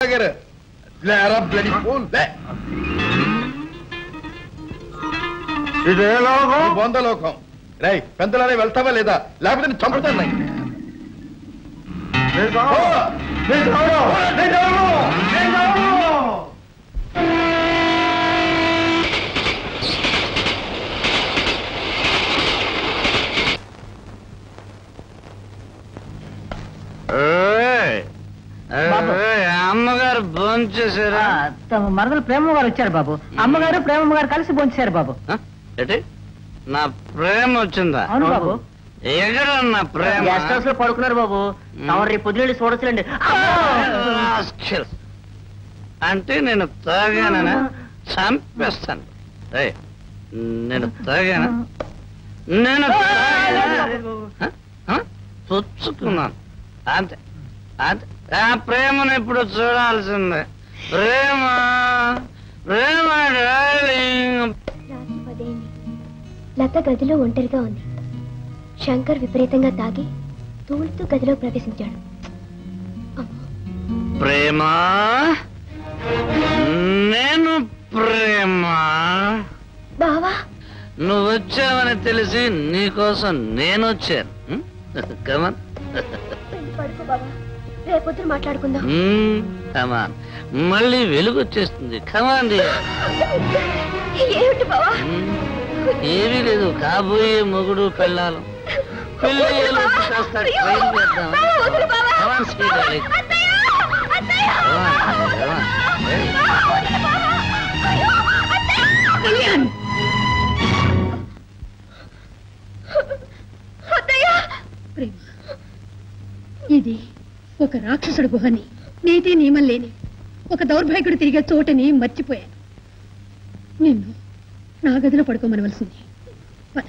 ఇదే లోకం బొందలోకం. రై పెద్దలానే వెళ్తావా లేదా, లేకపోతే నేను చంపుతాను. అమ్మగారు భోంచేశారా? తమ మరదలు ప్రేమ గారు వచ్చారు బాబు. అమ్మగారు ప్రేమమ్మ గారు కలిసి భోంచేశారు బాబు. ఏంటి నా ప్రేమ వచ్చిందా? అవును బాబు. ఎక్కడ నా ప్రేమ? గెస్ట్ హౌస్ లో పడుకున్నారు బాబు. రేపు పొద్దున చూడొచ్చులేండి. అంటే నేను తాగానా? చంపేస్తాను. నేను తాగానా? నేను పుచ్చుకున్నాను అంతే అంతే. ఆ ప్రేమను ఇప్పుడు చూడాల్సిందే. ప్రేమ ప్రేమ లత గదిలో ఒంటరిగా ఉంది. శంకర్ విపరీతంగా తాగి తూలుతూ గదిలో ప్రవేశించాడు. ప్రేమ నేను ప్రేమ బావా నువ్వు వచ్చావని తెలిసి నీకోసం నేను వచ్చాను. కమన్ పడుకో బావా, రేపొద్దున మాట్లాడుకుందాం. కమాన్ మళ్ళీ వెలుగు వచ్చేస్తుంది. కమాన్ ఏమిటి బావా? ఏమీ లేదు, కాబోయే మొగుడు పెళ్ళాలు పెళ్లి ఇది ఒక రాక్షసుడు గుహని, నీతి నియమం లేని ఒక దౌర్భాగ్యుడు తిరిగే చోటని మర్చిపోయాను. నిన్ను నా గదిలో పడుకోమనవలసింది. పద.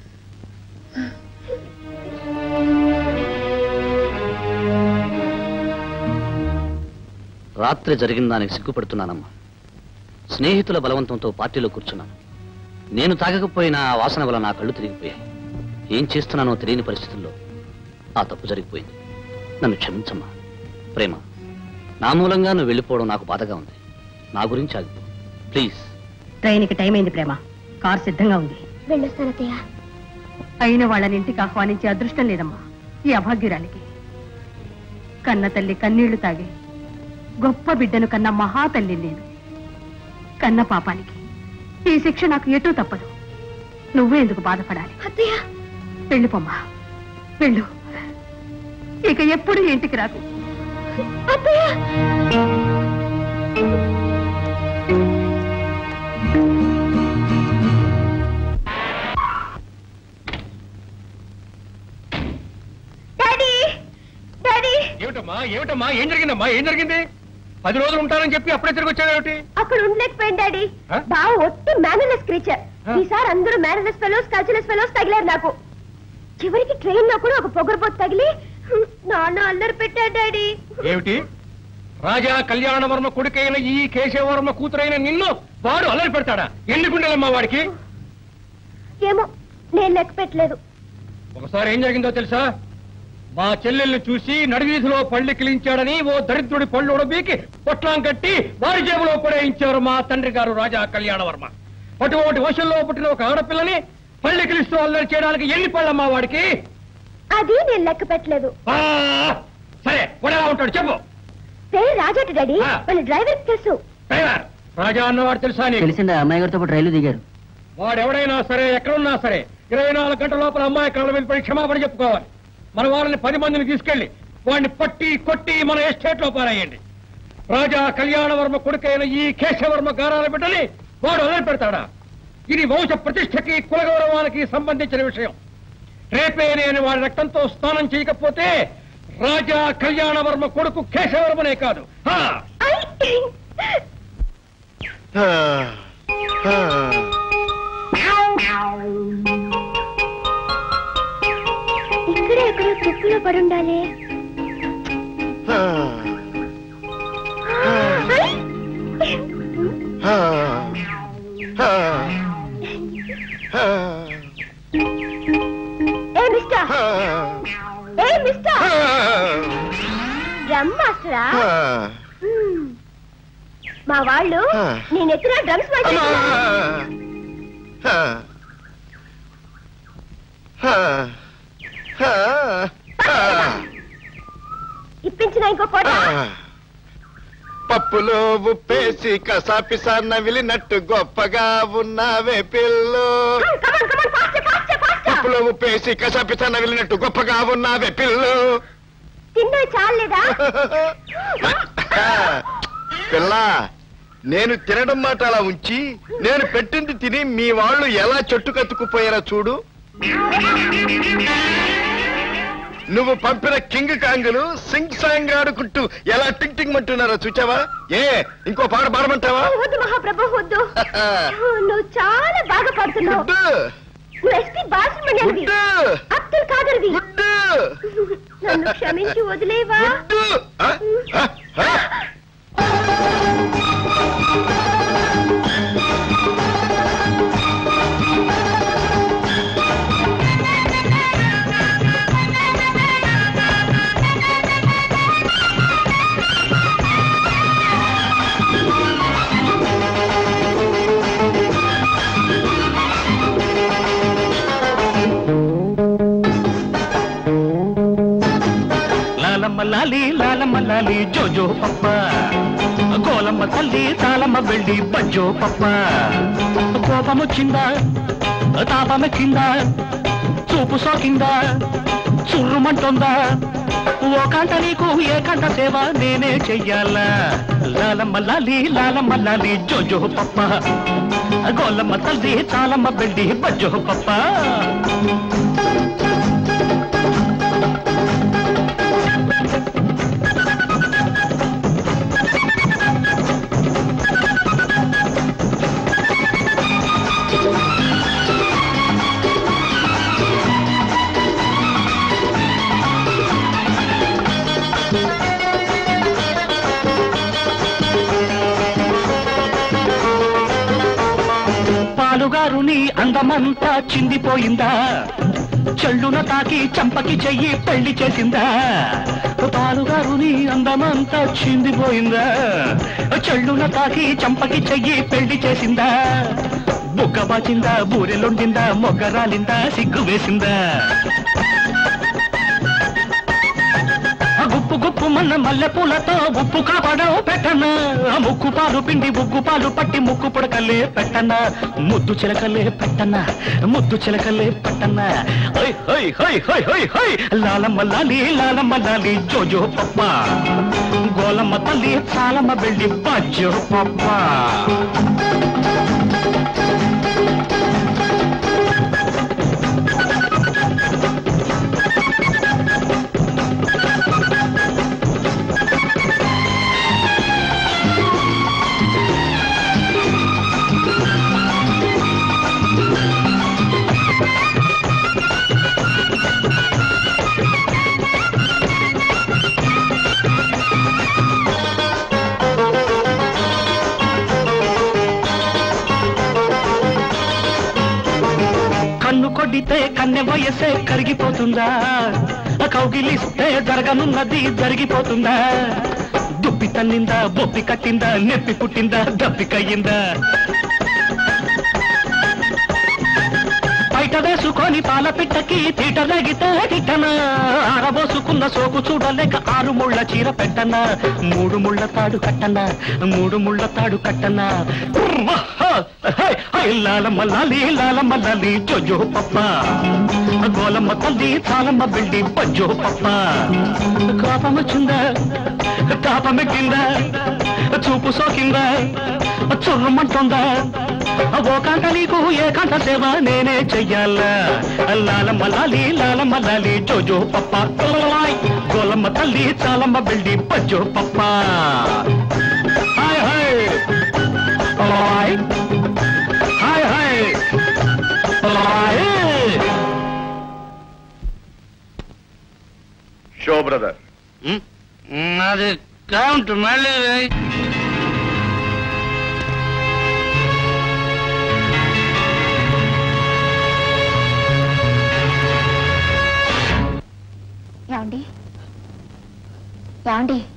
రాత్రి జరిగిన దానికి సిగ్గుపడుతున్నానమ్మా. స్నేహితుల బలవంతంతో పార్టీలో కూర్చున్నాను. నేను తాగకపోయినా ఆ వాసన వల్ల నా కళ్ళు తిరిగిపోయాయి. ఏం చేస్తున్నానో తెలియని పరిస్థితుల్లో ఆ తప్పు జరిగిపోయింది. నన్ను క్షమించమ్మా. ప్రేమ, నా మూలంగా నువ్వు వెళ్ళిపోవడం నాకు బాధగా ఉంది. నా గురించి ఆగిపో ప్లీజ్. ట్రైన్కి టైం అయింది ప్రేమ. కారు సిద్ధంగా ఉంది. వెళ్ళొస్తానతయ్య. అయిన వాళ్ళని ఇంటికి ఆహ్వానించే అదృష్టం లేదమ్మా ఈ అభాగ్యురాలికి. కన్న తల్లి కన్నీళ్లు తాగి గొప్ప బిడ్డను కన్న మహాతల్లి నేను. కన్న పాపానికి ఈ శిక్ష నాకు ఎటూ తప్పదు. నువ్వే ఎందుకు బాధపడాలి? వెళ్ళిపోమ్మా, వెళ్ళు. ఇక ఎప్పుడు ఇంటికి రాకు. ఏమిటమ్మా ఏమిటమ్మా ఏం జరిగిందమ్మా? ఏం జరిగింది? 10 రోజులు ఉంటానని చెప్పి అప్పుడే తిరిగి వచ్చాడేమిటి? అక్కడ ఉండలేకపోయింది డాడీ. బావ ఒట్టి మేనర్లెస్ క్రీచర్. ఈసారి అందరూ మేనర్లెస్ ఫెలోస్, కల్చరల్ ఫెలోస్ తగిలారు నాకు. చివరికి ట్రైన్ లో కూడా ఒక పొగరబోతు తగిలి నాన్న అల్లరి పెట్టాడు డాడీ. ఏమిటి? రాజా కళ్యాణవర్మ కొడుకైన ఈ కేశవవర్మ కూతురైన నిన్ను వాడు అల్లరి పెడతాడా? ఎన్ని గుండెలమ్మా వాడికి? ఏమో, నేను లెక్క పెట్టలేదు. ఒకసారి ఏం జరిగిందో తెలుసా? మా చెల్లెల్ని చూసి నడివీధిలో పళ్ళు కిలించాడని ఓ దరిద్రుడి పళ్ళు ఉడబీకి పొట్లాం కట్టి వారి జేబులో పడేయించారు మా తండ్రి గారు రాజా కళ్యాణవర్మ. అటువంటి వశంలో పుట్టిన ఒక ఆడపిల్లని పళ్ళు కిలిస్తూ అల్లరి చేయడానికి ఎన్ని పళ్ళమ్మా వాడికి? అది నేను లెక్క పెట్టలేదు. సరే, వాడు ఎలా ఉంటాడు చెప్పు. పేరు రాజాట డాడీ. వాళ్ళ డ్రైవర్ తెలుసు. డ్రైవర్ రాజా అన్నవాడు తెలుసా? తెలిసిందా? అమ్మాయి గారితో పాటు రైలు దిగారు. వాడెవడైనా సరే, ఎక్కడున్నా సరే 24 గంటల లోపల అమ్మాయి కాళ్ళ వెళ్ళిపోయి క్షమాపణ చెప్పుకోవాలి. మన వాళ్ళని 10 మందిని తీసుకెళ్లి వాడిని పట్టి కొట్టి మన ఎస్టేట్ లో పారేయండి. రాజా కళ్యాణవర్మ కొడుకైన ఈ కేశవర్మ గారాల బిడ్డని వాడు అల్లరి పెడతాడా? ఇది వంశ ప్రతిష్టకి, కుల గౌరవానికి సంబంధించిన విషయం. రేపే నేను వాడి రక్తంతో స్నానం చేయకపోతే రాజా కళ్యాణవర్మ కొడుకు కేశవర్మనే కాదు. ఇక్కడే ఎక్కడో తుప్పులో పడుండాలి. ఏ మిస్టర్, ఏ మిస్టర్, రమ్మాస్టరా? మా వాళ్ళు నేను ఎత్తిన డ్రమ్స్ ఇప్పించిన ఇంకో కోట పప్పులో ఉప్పేసి కసాపిసా నవిలినట్టు గొప్పగా ఉన్నావే పిల్లు. పప్పులో ఉప్పేసి కసాపిసా నవిలినట్టు గొప్పగా ఉన్నావే పిల్లు. తిండి చాలేదా పిల్ల? నేను తినడం మాట అలా ఉంచి నేను పెట్టింది తిని మీ వాళ్ళు ఎలా చెట్టు కత్తుకుపోయారో చూడు. నువ్వు పంపిన కింగ్ కాంగులు సింగ్ సాంగ్ ఆడుకుంటూ ఎలా టింగ్ టింగ్ అంటున్నారో చూచావా? ఇంకో పాట పాడమంటావా? వద్దు మహాప్రభు వద్దు. నువ్వు చాలా బాగా పాడుతున్నావు. నువ్వు ఎస్పీ బాలసుబ్రహ్మణ్యానివి, అబ్దుల్ ఖాదర్వి. నన్ను క్షమించి వదిలేవా? లాలి లాలమ్మ లాలి జోజో పప్ప, గోలమ్మ తల్లి తాళమ్మ వెళ్ళి బజ్జో పప్ప. కోపమొచ్చిందా తాపమెక్కిందా, చూపు సోకిందా చుర్రుమంటుందా, ఓ కంట నీకు ఏ కంట సేవ నేనే చెయ్యాలా. లాలమ్మ లాలి లాలమ్మ లాలి జోజో పప్ప, గోలమ్మ తల్లి తాళమ్మ వెళ్ళి బజ్జో పప్ప. పాలుగారుని అందమంతా చిందిపోయిందా, చెల్లున తాకి చంపకి చెయ్యి పెళ్లి చేసిందా. పాలుగారుని అందమంతా చిందిపోయిందా, చెల్లున తాకి చంపకి చెయ్యి పెళ్లి చేసిందా. బుగ్గ బాచిందా, బూరెలుండిందా, మొగ్గరాలిందా, సిగ్గు వేసిందా. గుప్పు గుప్పు మన్న మల్లె పూలతో ఉప్పు కాపాడవు పెట్టనా, ముక్కు పాలు పిండి ఉగ్గు పాలు పట్టి ముక్కు పుడకలే పెట్టనా, ముద్దు చిలకలే పెట్టనా, ముద్దు చిలకలే పెట్టనా. లాలమ్మ లాలి లాలమ్మ లాలి జోజో పప్ప, గోలమ్మ తల్లి చాలమ్మ వెళ్ళి బజ్జో పప్ప. కన్ను కొడితే కన్నె వయసే కరిగిపోతుందా, కౌగిలిస్తే జరగనున్నది జరిగిపోతుందా. దుప్పి తన్నిందా, బొప్పి కట్టిందా, నెప్పి పుట్టిందా, దప్పికయ్యిందా. బయట వేసుకొని పాల పిట్టకి తీట లాగితే గిట్టనా, ఆరబోసుకున్న సోకు చూడలేక 6 ముళ్ళ చీర పెట్టనా, 3 ముళ్ళ తాడు కట్టనా, 3 ముళ్ళ తాడు కట్టనా. లాలమ్మ లాలి లాలమ్మ లాలి జోజో పప్ప, గోలమ్మ తల్లి చాలమ్మ వెళ్ళి బజ్జో పప్ప. కోపమొచ్చిందా తాపమెక్కిందా, చూపు సోకిందా చుర్రుమంటుందా, ఓ కంట నీకు ఏ కంట సేవ నేనే చెయ్యాలా. లాలమ్మ లాలి లాలమ్మ లాలి జోజో పప్ప, గోలమ్మ తల్లి చాలమ్మ వెళ్ళి బజ్జో పప్ప. Hi hi hi hi hi hi. Show brother. అది కౌంట్ మళ్ళీ ఏమండి ఏమండి